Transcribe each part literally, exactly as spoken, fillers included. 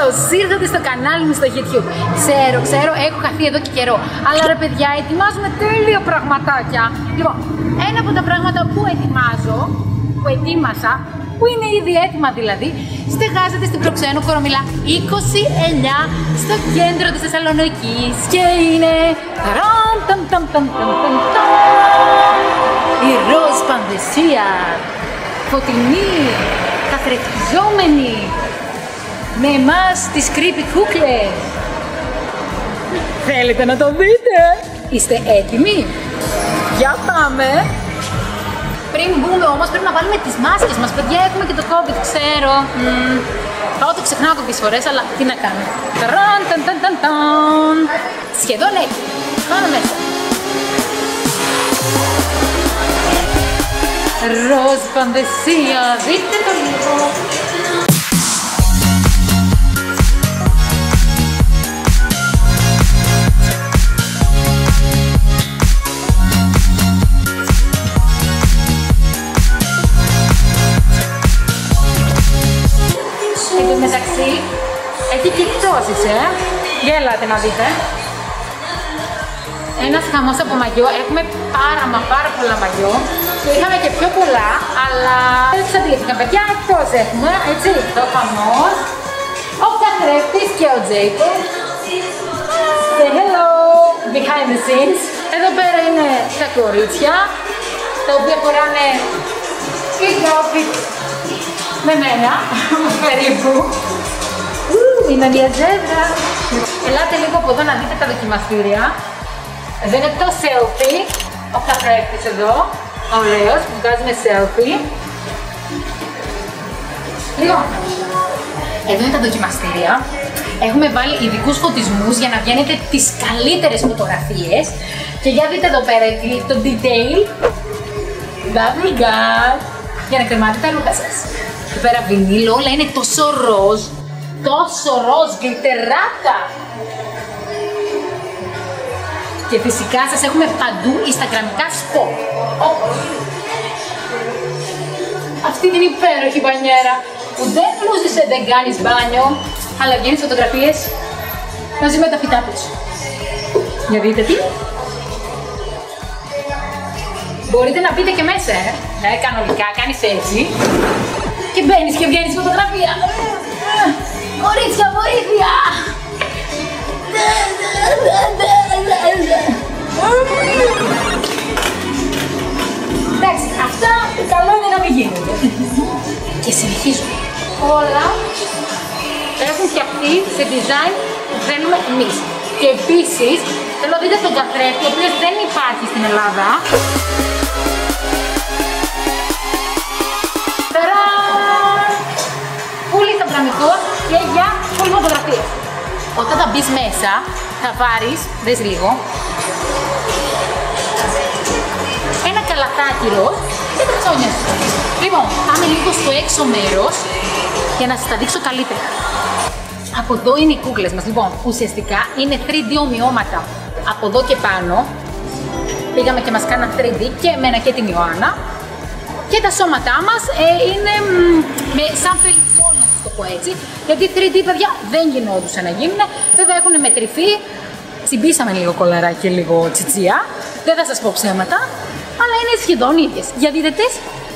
Καλώς ήρθατε στο κανάλι μου στο YouTube. Ξέρω, ξέρω, έχω χαθεί εδώ και καιρό. Αλλά ρε παιδιά, ετοιμάζουμε τέλεια πραγματάκια. Λοιπόν, ένα από τα πράγματα που ετοιμάζω, που ετοίμασα, που είναι ήδη έτοιμα δηλαδή, στεγάζεται στην Προξένου Κορομιλά είκοσι εννιά στο κέντρο της Θεσσαλονίκης και είναι η ροζ πανδεσία, φωτεινή, καθρεφτιζόμενη, με εμάς τις creepy κούκλες. Θέλετε να το δείτε? Είστε έτοιμοι? Για πάμε! Πριν μπούμε όμως πρέπει να βάλουμε τις μάσκες μας, παιδιά, έχουμε και το COVID, ξέρω. Mm. Πάω το ξεχνάω κάποιες φορές, αλλά τι να κάνω. Τραν, ταν, ταν, ταν, ταν. Σχεδόν έτοιμοι. Πάμε μέσα. Ροζ πανδεσία, δείτε το λίγο. Μεταξύ, έχει και εκτόσεις, ε! Για ελάτε να δείτε. Ένας χαμός από μαγιό, έχουμε πάρα μα πάρα πολλά μαγιό και είχαμε και πιο πολλά, αλλά δεν τους αντιλήφθηκαν, παιδιά, εκτός έχουμε, έτσι, το χαμός, ο καθρέφτης και ο Τζέικο. Say hello, behind the scenes. Εδώ πέρα είναι τα κορίτσια, τα οποία φοράνε ίδιο outfit με μένα, περίπου. Ου, είναι μια ζεύρα. Ελάτε λίγο από εδώ να δείτε τα δοκιμαστήρια. Εδώ είναι το selfie, ο καθρέφτης εδώ, ο Λέος, που βγάζουμε selfie. Λοιπόν, εδώ είναι τα δοκιμαστήρια. Έχουμε βάλει ειδικούς φωτισμούς για να βγαίνετε τις καλύτερες φωτογραφίες. Και για δείτε εδώ πέρα το detail. Double guard, για να κρεμάτε τα ρούχα σας. Εδώ πέρα βινίλο, όλα είναι τόσο ροζ, τόσο ροζ, γλυτεράτα. Και φυσικά σας έχουμε παντού instagramικά σποτ. Αυτή την υπέροχη μπανιέρα που δεν πλούζεσαι, δεν κάνεις μπάνιο, αλλά βγαίνεις φωτογραφίες μαζί με τα φυτά τους. Για δείτε τι. Μπορείτε να μπείτε και μέσα, ε. Ναι, κανονικά, κάνεις έτσι και μπαίνεις και βγαίνεις φωτογραφία. Κορίτσια, βοήθεια! Εντάξει, αυτά καλό είναι να μην γίνονται. Και συνεχίζουμε. Όλα έχουν φτιαχτεί σε design που θέλουμε εμείς. Και επίσης, θέλω να δείτε τον καθρέφτη, ο οποίος δεν υπάρχει στην Ελλάδα. Πολύ instagramικός και για πολύ φωτογραφίες. Όταν θα μπεις μέσα, θα πάρεις, δες λίγο, ένα καλαθάκι ροζ και τα ψώνια σου. Λοιπόν, πάμε λίγο στο έξω μέρος για να σας τα δείξω καλύτερα. Από εδώ είναι οι κούκλες μας. Λοιπόν, ουσιαστικά είναι θρι ντι ομοιώματα. Από εδώ και πάνω πήγαμε και μας κάναν θρι ντι και εμένα και την Ιωάννα. Και τα σώματά μας ε, είναι μ, με σαν φελιζόν, να σας το πω έτσι. Γιατί θρι ντι, παιδιά, δεν γινόντουσαν να γίνουν. Βέβαια έχουν μετρηθεί. Τσιμπήσαμε λίγο κολαράκι και λίγο τσιτσία. Δεν θα σας πω ψέματα, αλλά είναι σχεδόν ίδιες. Για δείτε τις.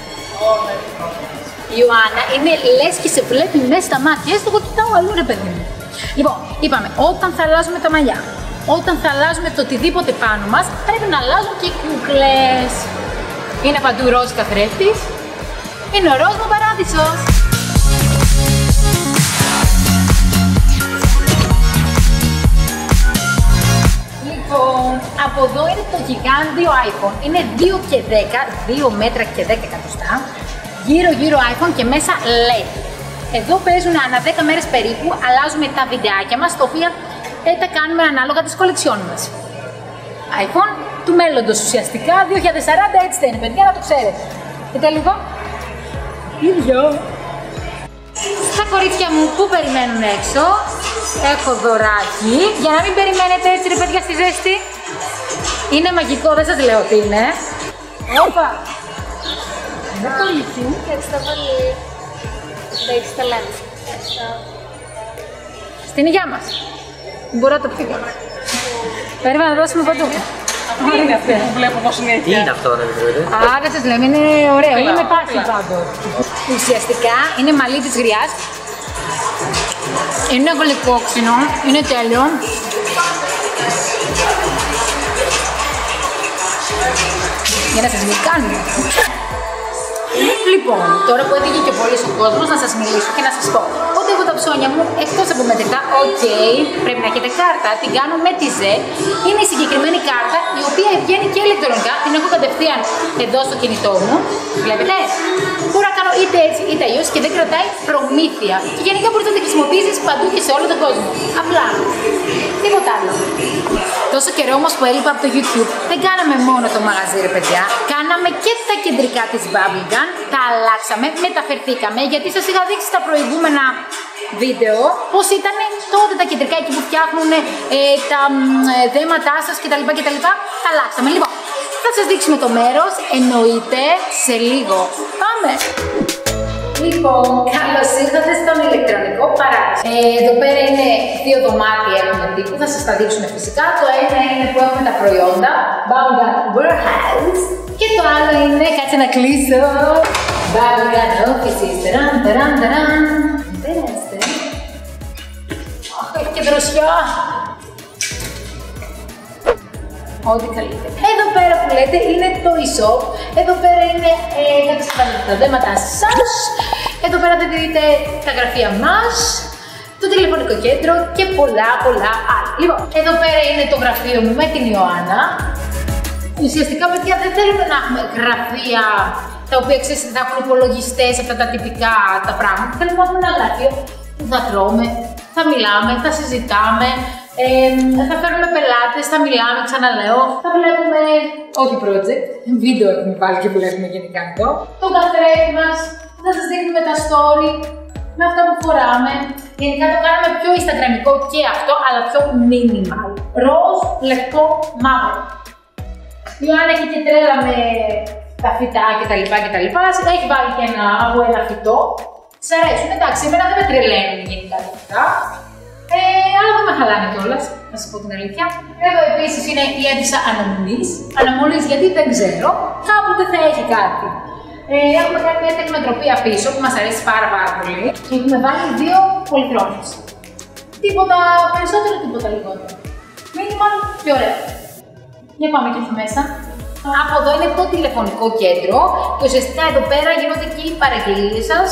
Η Ιωάννα είναι λες και σε βλέπει μέσα στα μάτια, έστω εγώ κοιτάω αλλού, ρε παιδί μου. Λοιπόν, είπαμε, όταν θα αλλάζουμε τα μαλλιά, όταν θα αλλάζουμε το οτιδήποτε πάνω μας, πρέπει να αλλάζουν και οι κούκλες. Είναι παντού ροζ καθρέφτης. Είναι ο ροζ μου παράδεισος. Λοιπόν, από εδώ είναι το γιγάντιο iPhone. Είναι δύο και δέκα, δύο μέτρα και δέκα εκατοστά. Γύρω γύρω iPhone και μέσα ελ ι ντι. Εδώ παίζουν ανά δέκα μέρες περίπου, αλλάζουμε τα βιντεάκια μας, τα οποία δεν τα κάνουμε ανάλογα της κολεξιών μας. iPhone του μέλλοντος ουσιαστικά, δύο χιλιάδες σαράντα, έτσι δεν είναι, παιδιά, να το ξέρετε. Κοίτα λίγο. Ίδιο. Στα κορίτσια μου που περιμένουν έξω, έχω δωράκι, για να μην περιμένετε έτσι, ρε παιδιά, στη ζέστη. Είναι μαγικό, δεν σας λέω τι είναι. Όπα. Αυτό λυθεί. Ευχαριστώ πολύ. Τα έχεις τα λάθη. Ευχαριστώ. Στην υγειά μας. Μπορώ να το πει. Πρέπει να δώσουμε παντού. Τι είναι αυτό που βλέπω εγώ συνέχεια? Τι είναι αυτό, δεν ξέρετε? Α, δεν σας λέμε, είναι ωραίο. Είναι με πάση πάντως. Ουσιαστικά είναι μαλλί της γριάς. Είναι γλυκόξινο, είναι τέλειο. Για να σας γλυκάνουμε. Λοιπόν, τώρα που έφυγε και πολύ ο κόσμος, να σας μιλήσω και να σας πω ότι εγώ τα ψώνια μου, εκτός από μετρητά, ok, πρέπει να έχετε κάρτα, την κάνω με τη ζε. Είναι η συγκεκριμένη κάρτα, η οποία βγαίνει και ηλεκτρονικά, την έχω κατευθείαν εδώ στο κινητό μου. Βλέπετε, μπορώ να κάνω είτε έτσι είτε αλλιώς και δεν κρατάει προμήθεια. Και γενικά μπορείς να τη χρησιμοποιήσεις παντού και σε όλο τον κόσμο. Απλά, τίποτα άλλο. Τόσο καιρό όμως που έλειπα από το YouTube, δεν κάναμε μόνο το μαγαζί, ρε παιδιά. Κάναμε και τα κεντρικά της Bubblegum, τα αλλάξαμε, μεταφερθήκαμε, γιατί σας είχα δείξει στα προηγούμενα βίντεο πώς ήταν τότε τα κεντρικά εκεί που φτιάχνουν ε, τα ε, δέματά σας κτλ. κτλ. Τα αλλάξαμε. Λοιπόν, θα σας δείξουμε το μέρος, εννοείται, σε λίγο. Πάμε! Λοιπόν, καλώς ήρθατε στον ηλεκτρονικό παράδεισο. Ε, εδώ πέρα είναι δύο δωμάτια έχουμε τύπου, θα σας τα δείξουμε φυσικά. Το ένα είναι που έχουμε τα προϊόντα, Bubblegum Warehouse. Και το άλλο είναι, κάτσε να κλείσω, Bubblegum Offices. Τεραν, τεραν, τεραν. Περάστε. Αχ, έχει και δροσιά. Ό,τι καλύτερα. Εδώ πέρα που λέτε είναι το e-shop. Εδώ πέρα είναι ε, κάποιες τα δέματα σας. Εδώ πέρα θα δείτε τα γραφεία μας, το τηλεφωνικό κέντρο και πολλά πολλά άλλα. Λοιπόν, εδώ πέρα είναι το γραφείο μου με την Ιωάννα. Ουσιαστικά, παιδιά, δεν θέλουμε να έχουμε γραφεία τα οποία ξέρετε θα έχουν υπολογιστές, αυτά τα τυπικά τα πράγματα. Θέλουμε να έχουμε ένα γραφείο που θα τρώμε, θα μιλάμε, θα συζητάμε. Ε, θα φέρουμε πελάτες, θα μιλάμε, ξαναλέω. Θα βλέπουμε, όχι project, βίντεο έχουμε πάλι και βλέπουμε γενικά εδώ. Το καθρέφτη μας, θα σας δείχνουμε τα story με αυτά που φοράμε. Γενικά το κάναμε πιο instagramικό και αυτό, αλλά πιο minimal. Ροζ, λευκό, μαύρο. Η Ιωάννα έχει και τρέλα με τα φυτά κτλ. κτλ. Έχει βάλει και ένα από ένα φυτό. Σ' αρέσουν, εντάξει, εμένα δεν με τρελαίνουν γενικά τα φυτά. Ε, αλλά δεν με χαλάνε κιόλας, να σας πω την αλήθεια. Εδώ επίσης είναι η αίθουσα αναμονής. Αναμονής γιατί δεν ξέρω, κάποτε θα έχει κάτι. Ε, έχουμε κάνει μια τεχνοτροπία πίσω που μας αρέσει πάρα πάρα πολύ. Και έχουμε βάλει δύο πολυθρόνες. Τίποτα περισσότερο, τίποτα λιγότερο. Minimal και ωραίο. Για πάμε και εκεί μέσα. Από εδώ είναι το τηλεφωνικό κέντρο και ουσιαστικά εδώ πέρα γίνονται και οι παραγγελίες σας.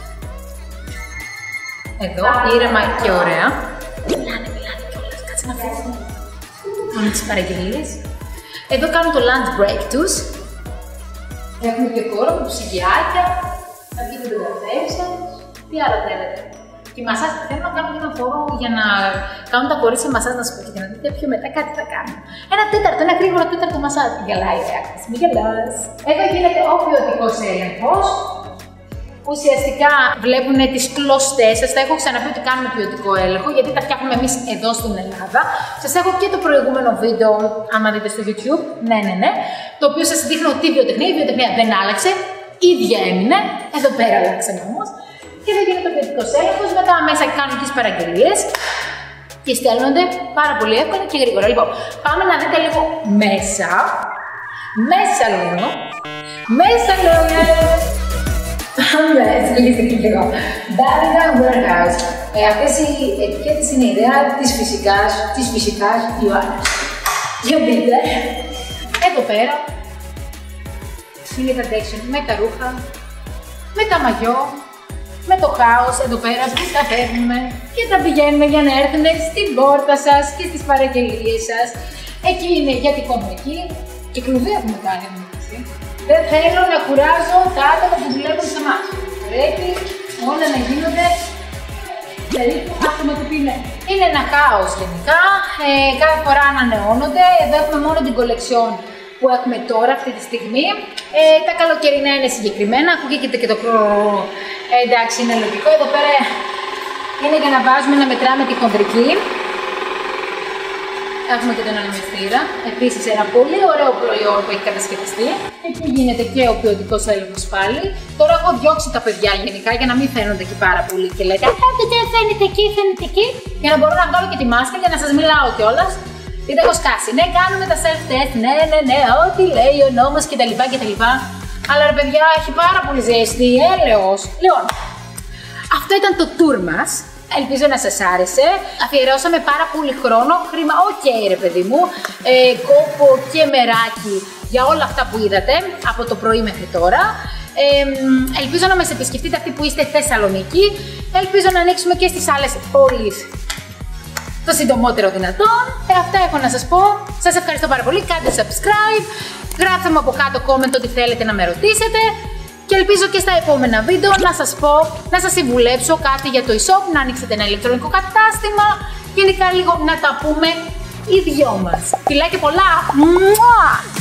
Εδώ, ήρεμα και ωραία. Μιλάνε, μιλάνε κιόλας, κάτσε να φύγουμε. Κάνουν τις παραγγελίες. Εδώ κάνουν το lunch break τους. Έχουμε και χώρο με ψυγιάκια. Θα βγείτε τον καφέ σας. Τι άλλο θέλετε. Και οι μασάζ θέλουν να κάνουν ένα χώρο για να κάνουν τα κορίτσια μασάζ, να σου πω και να δείτε πιο μετά κάτι θα κάνουν. Ένα τέταρτο, ένα γρήγορο τέταρτο μασάζ. Γελάει η άκρη, μη γελάς. Εδώ γίνεται ο ποιοτικός έλεγχος. Ουσιαστικά βλέπουν τις κλωστές σας. Τα έχω ξαναπεί ότι κάνουμε ποιοτικό έλεγχο γιατί τα φτιάχνουμε εμείς εδώ στην Ελλάδα. Σας έχω και το προηγούμενο βίντεο, άμα δείτε στο YouTube. Ναι, ναι, ναι. Το οποίο σας δείχνω τη βιοτεχνία. Η βιοτεχνία δεν άλλαξε. Ίδια έμεινε. Εδώ πέρα άλλαξαν όμως. Και εδώ γίνεται ο ποιοτικός έλεγχος. Μετά μέσα κάνουν τις παραγγελίες και στέλνονται πάρα πολύ εύκολα και γρήγορα. Λοιπόν, πάμε να δείτε λίγο μέσα. Μέσα λέω. Μέσα λέω. Πάμε, εξελίξτε και λίγο. Bubblegum Warehouse. Ε, αυτές οι ετικέτες είναι η ιδέα της φυσικάς, της φυσικάς Ιωάννας. Για μπείτε. Εδώ πέρα είναι τα section με τα ρούχα, με τα μαγιό, με το χάος εδώ πέρα που τα φέρνουμε και τα πηγαίνουμε για να έρθουν στην πόρτα σας και στις παραγγελίες σας. Εκεί είναι γιατί κόμμα εκεί και κλουβί έχουμε κάνει εμείς. Δεν θέλω να κουράζω τα άτομα που δουλεύουν σε εμάς. Πρέπει όλα να γίνονται περίπου αυτοματοποιημένα. Είναι ένα χάος γενικά, ε, κάθε φορά ανανεώνονται. Εδώ έχουμε μόνο την κολεξιόν που έχουμε τώρα αυτή τη στιγμή. Ε, τα καλοκαιρινά είναι συγκεκριμένα, ακούγεται και το κρό. Ε, εντάξει, είναι λογικό. Εδώ πέρα είναι για να βάζουμε να μετράμε τη χοντρική. Έχουμε και τον αναμεστήρα. Επίσης ένα πολύ ωραίο προϊόν που έχει κατασκευαστεί. Εκεί γίνεται και ο ποιοτικός έλεγχος πάλι. Τώρα έχω διώξει τα παιδιά γενικά για να μην φαίνονται εκεί πάρα πολύ και λέτε «Α, δεν φαίνεται εκεί, φαίνεται εκεί». για να μπορώ να βγάλω και τη μάσκα και να σας μιλάω κιόλας. Γιατί έχω σκάσει. Ναι, κάνουμε τα self-test, ναι, ναι, ναι, ό,τι λέει ο νόμος κτλ. κτλ. Αλλά ρε παιδιά, έχει πάρα πολύ ζέστη, έλεος. Λοιπόν, αυτό ήταν το tour μας. Ελπίζω να σας άρεσε. Αφιερώσαμε πάρα πολύ χρόνο, χρήμα, οκ okay, ρε παιδί μου, ε, κόπο και μεράκι για όλα αυτά που είδατε από το πρωί μέχρι τώρα. Ε, ελπίζω να μας επισκεφτείτε αυτοί που είστε Θεσσαλονίκη. Ελπίζω να ανοίξουμε και στις άλλες πόλεις το συντομότερο δυνατόν. Ε, αυτά έχω να σας πω. Σας ευχαριστώ πάρα πολύ. Κάντε subscribe. Γράψτε μου από κάτω comment ό,τι θέλετε να με ρωτήσετε. Και ελπίζω και στα επόμενα βίντεο να σας πω, να σας συμβουλέψω κάτι για το e-shop, να ανοίξετε ένα ηλεκτρονικό κατάστημα. Γενικά λίγο να τα πούμε οι δυο μας. Φιλάκια πολλά! Μουά!